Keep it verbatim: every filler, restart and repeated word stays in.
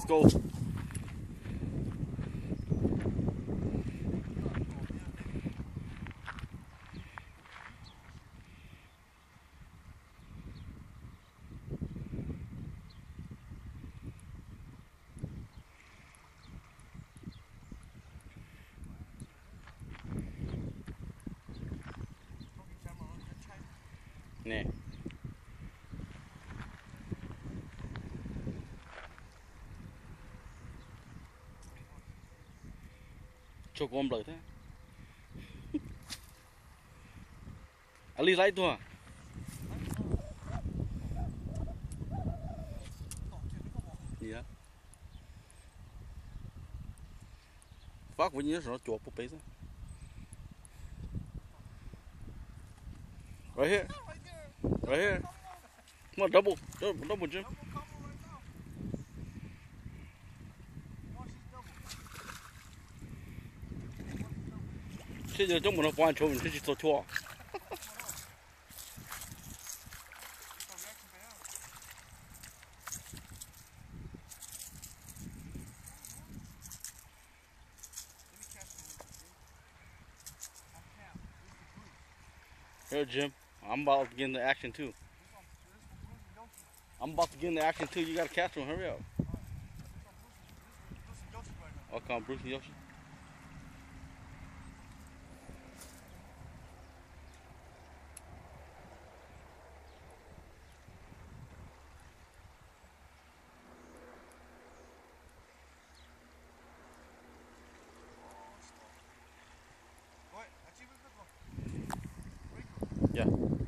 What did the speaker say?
Let's go. Nè. Cho con lợi thế. Ali lại thôi. Gì đó? Phát với nhớ nó chuột búp bê đó. Right here. Right here. Come on, double, double, double, Jim. Thế giờ chúng mình nó quan trọng mình chỉ做错. Here, Jim. I'm about to get into action too. I'm about to get into action too. You gotta catch one. Hurry up. I'll come, Bruce and Yoshi. Yeah.